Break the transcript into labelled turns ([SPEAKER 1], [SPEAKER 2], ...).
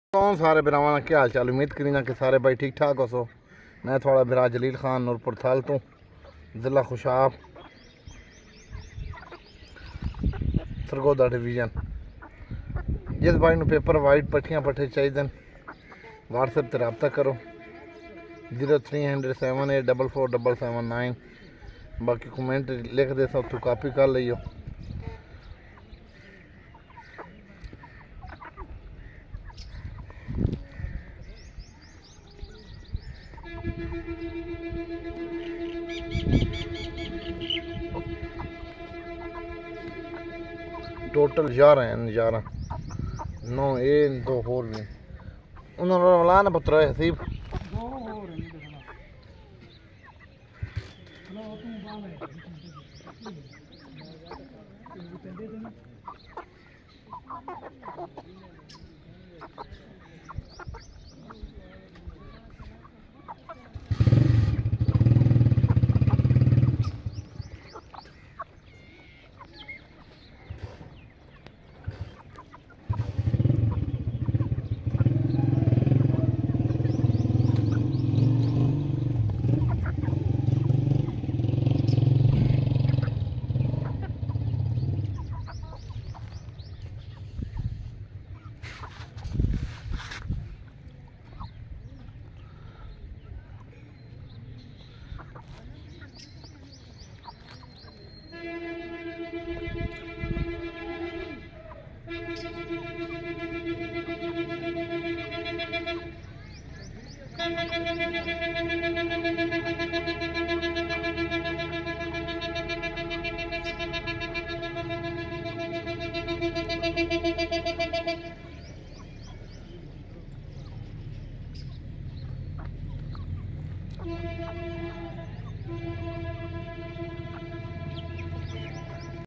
[SPEAKER 1] तो सारे भरावां क्या हाल चाल, उम्मीद करीना कि सारे भाई ठीक ठाक हो। सो मैं थोड़ा बिरा जलील खान नूरपुर थाल तो जिला खुशाब सरगोदा डिवीजन। जिस भाई नू पेपर वाइट पट्टियां पट्ठे चाहिए व्हाट्सएप पर रबता करो 0307844779। बाकी कमेंट लिख दे सब तू कापी कर लियो। टोटल 11 हैं, 11 9 ए 2 होर भी उन्होंने मिला ना पुत्र हसीब